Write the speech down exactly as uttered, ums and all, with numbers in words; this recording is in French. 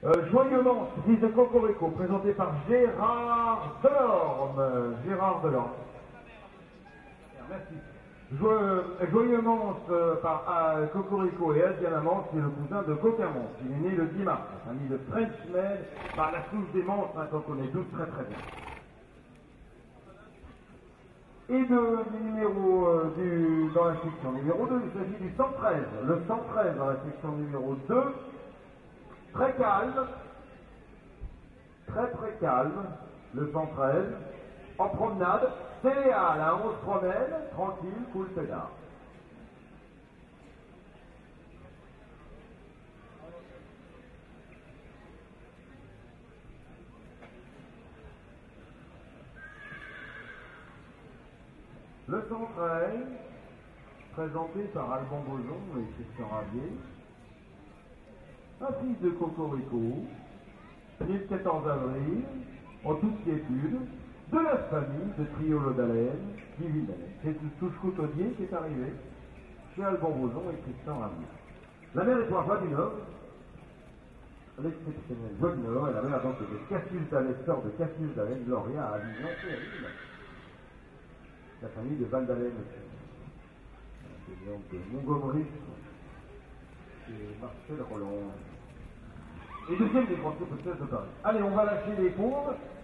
Euh, Joyeusement, fils de Cocorico, présenté par Gérard Delorme. Gérard Delorme. Merci. Joyeux, Joyeusement euh, par euh, Cocorico et Adriana Mance, qui est le cousin de Coquin-Mance. Il est né le dix mars, famille de Frenchmen, par la souche des Mances, hein, qu'on connaît tous très très bien. Et de, du numéro euh, du, dans la section numéro deux, il s'agit du cent treize. Le cent treize dans la section numéro deux, très calme, très très calme, le cent treize, en promenade, Céléal, hein, on se promène, tranquille, cool pédard. Le cent treize, présenté par Alban Boson et Christian Ravier, un fils de Cocorico, né le quatorze avril, en toute quiétude, de la famille de Triolo d'Alaine, qui vit d'Alaine. C'est une touche cotonnier qui est arrivé chez Alban Boson et Christian Ravier. La mère est Joie du Nord, l'exceptionnelle Joie du Nord, et la mère donc de Cassius d'Alaine, sœur de Cassius d'Alaine, Gloria à Avignon et à Lille. La famille de Val d'Alaine, de Montgomery et Marcel Roland. Et deuxième des Français peut-être de Paris. Allez, on va lâcher les pauvres.